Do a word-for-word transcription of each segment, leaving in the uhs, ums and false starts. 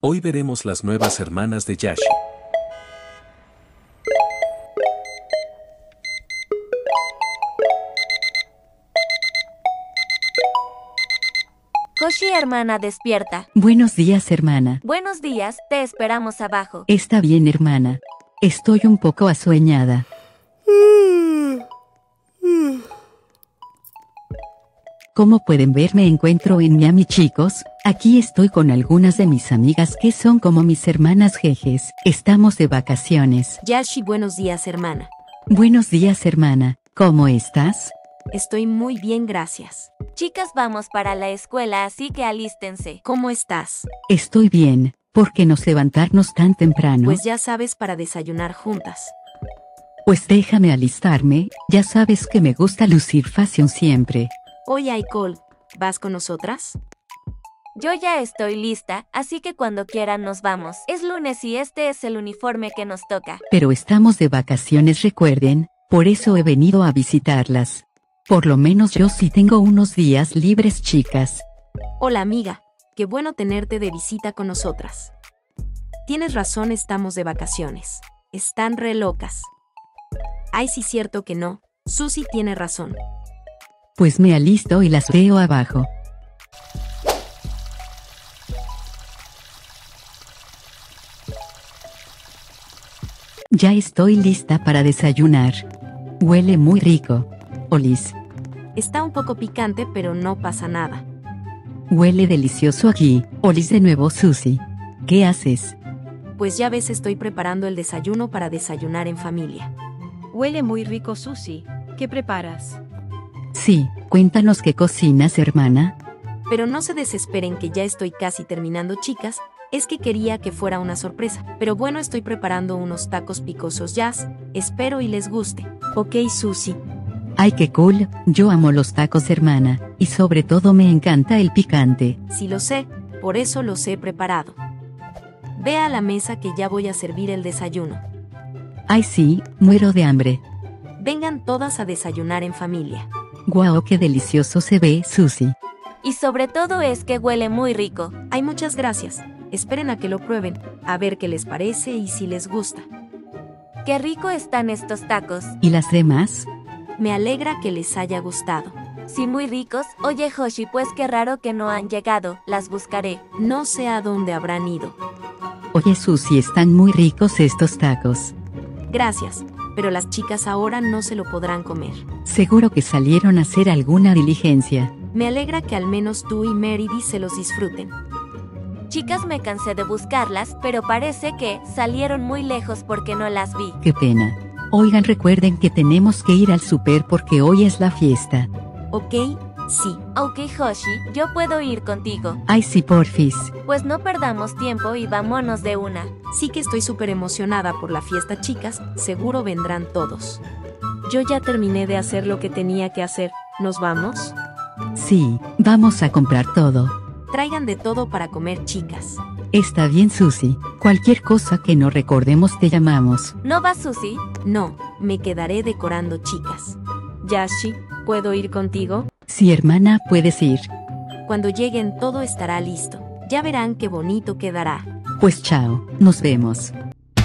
Hoy veremos las nuevas hermanas de Yashi. Hoshi, hermana, despierta. Buenos días, hermana. Buenos días, te esperamos abajo. Está bien, hermana. Estoy un poco asueñada. Como pueden ver, me encuentro en Miami, chicos. Aquí estoy con algunas de mis amigas que son como mis hermanas jejes. Estamos de vacaciones. Yashi, buenos días, hermana. Buenos días, hermana. ¿Cómo estás? Estoy muy bien, gracias. Chicas, vamos para la escuela, así que alístense. ¿Cómo estás? Estoy bien. ¿Por qué nos levantarnos tan temprano? Pues ya sabes, para desayunar juntas. Pues déjame alistarme. Ya sabes que me gusta lucir fashion siempre. Oye, Aikol, ¿vas con nosotras? Yo ya estoy lista, así que cuando quieran nos vamos. Es lunes y este es el uniforme que nos toca. Pero estamos de vacaciones, recuerden. Por eso he venido a visitarlas. Por lo menos yo sí tengo unos días libres, chicas. Hola, amiga. Qué bueno tenerte de visita con nosotras. Tienes razón, estamos de vacaciones. Están re locas. Ay, sí, cierto que no. Susi tiene razón. Pues me alisto y las veo abajo. Ya estoy lista para desayunar. Huele muy rico. Olis. Está un poco picante, pero no pasa nada. Huele delicioso aquí. Olis de nuevo, Susi. ¿Qué haces? Pues ya ves, estoy preparando el desayuno para desayunar en familia. Huele muy rico, Susi. ¿Qué preparas? Sí, cuéntanos qué cocinas, hermana. Pero no se desesperen que ya estoy casi terminando, chicas. Es que quería que fuera una sorpresa. Pero bueno, estoy preparando unos tacos picosos jazz. Espero y les guste. Ok, Susi. Ay, qué cool. Yo amo los tacos, hermana. Y sobre todo me encanta el picante. Sí lo sé, por eso los he preparado. Ve a la mesa que ya voy a servir el desayuno. Ay, sí, muero de hambre. Vengan todas a desayunar en familia. Guau, qué delicioso se ve, Susi. Y sobre todo es que huele muy rico. Ay, muchas gracias. Esperen a que lo prueben, a ver qué les parece y si les gusta. Qué rico están estos tacos. ¿Y las demás? Me alegra que les haya gustado. Sí, muy ricos. Oye, Hoshi, pues qué raro que no han llegado. Las buscaré. No sé a dónde habrán ido. Oye, Susi, están muy ricos estos tacos. Gracias, pero las chicas ahora no se lo podrán comer. Seguro que salieron a hacer alguna diligencia. Me alegra que al menos tú y Meridi se los disfruten. Chicas, me cansé de buscarlas, pero parece que salieron muy lejos porque no las vi. Qué pena. Oigan, recuerden que tenemos que ir al súper porque hoy es la fiesta. Ok, sí. Ok, Hoshi, yo puedo ir contigo. Ay, sí, porfis. Pues no perdamos tiempo y vámonos de una. Sí que estoy súper emocionada por la fiesta, chicas. Seguro vendrán todos. Yo ya terminé de hacer lo que tenía que hacer. ¿Nos vamos? Sí, vamos a comprar todo. Traigan de todo para comer, chicas. Está bien, Susi. Cualquier cosa que no recordemos te llamamos. ¿No vas, Susi? No, me quedaré decorando, chicas. Yashi, ¿puedo ir contigo? Sí, hermana, puedes ir. Cuando lleguen todo estará listo. Ya verán qué bonito quedará. Pues chao, nos vemos.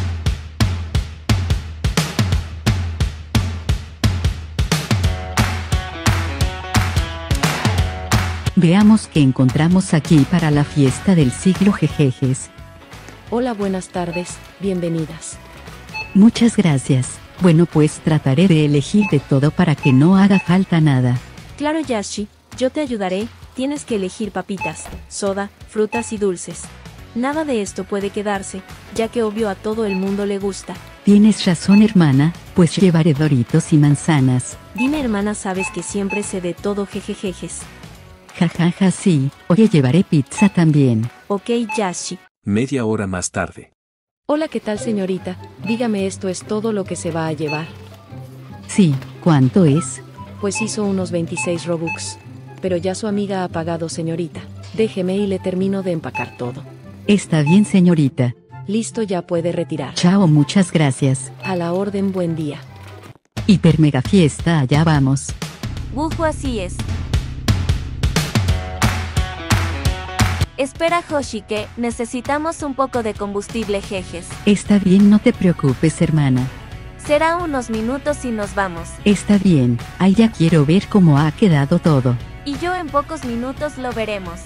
Veamos qué encontramos aquí para la fiesta del siglo, jejejes. Hola, buenas tardes, bienvenidas. Muchas gracias. Bueno, pues trataré de elegir de todo para que no haga falta nada. Claro, Yashi, yo te ayudaré. Tienes que elegir papitas, soda, frutas y dulces. Nada de esto puede quedarse, ya que obvio a todo el mundo le gusta. Tienes razón, hermana, pues llevaré doritos y manzanas. Dime, hermana, sabes que siempre sé de todo, jejejejes. Jajaja, ja, ja, sí. Oye, llevaré pizza también. Ok, Yashi. Media hora más tarde. Hola, ¿qué tal, señorita? Dígame, ¿esto es todo lo que se va a llevar? Sí, ¿cuánto es? Pues hizo unos veintiséis Robux. Pero ya su amiga ha pagado, señorita. Déjeme y le termino de empacar todo. Está bien, señorita. Listo, ya puede retirar. Chao, muchas gracias. A la orden, buen día. Hiper mega fiesta, allá vamos. Bujo, así es. Espera, Hoshike, necesitamos un poco de combustible, jejes. Está bien, no te preocupes, hermana. Será unos minutos y nos vamos. Está bien, ay, ya quiero ver cómo ha quedado todo. Y yo en pocos minutos lo veremos.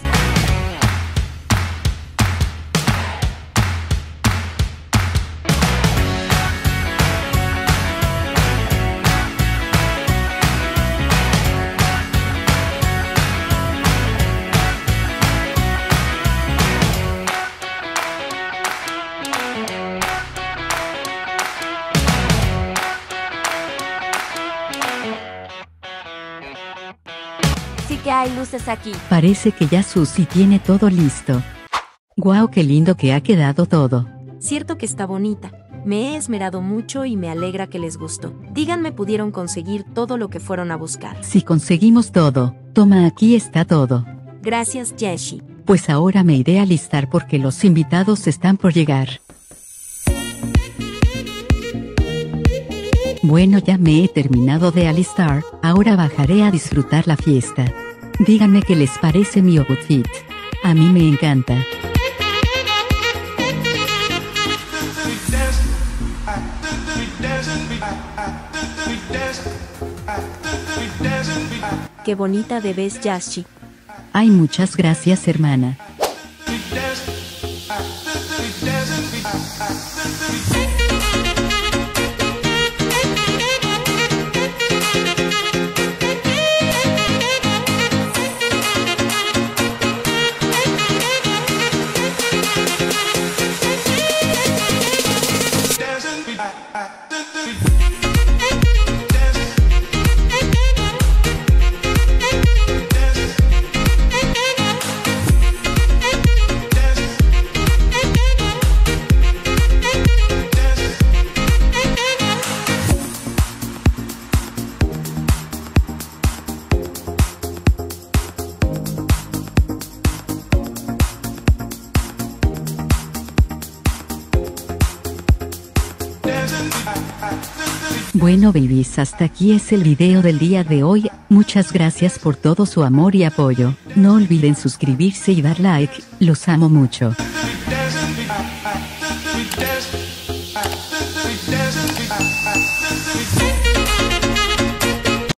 Sí que hay luces aquí. Parece que ya Susie tiene todo listo. Guau, qué lindo que ha quedado todo. Cierto que está bonita. Me he esmerado mucho y me alegra que les gustó. Díganme, ¿pudieron conseguir todo lo que fueron a buscar? Si conseguimos todo, toma, aquí está todo. Gracias, Yashi. Pues ahora me iré a alistar porque los invitados están por llegar. Bueno, ya me he terminado de alistar, ahora bajaré a disfrutar la fiesta. Díganme qué les parece mi outfit. A mí me encanta. Qué bonita te ves, Yashi. Ay, muchas gracias, hermana. Bueno, babies, hasta aquí es el video del día de hoy. Muchas gracias por todo su amor y apoyo. No olviden suscribirse y dar like. Los amo mucho.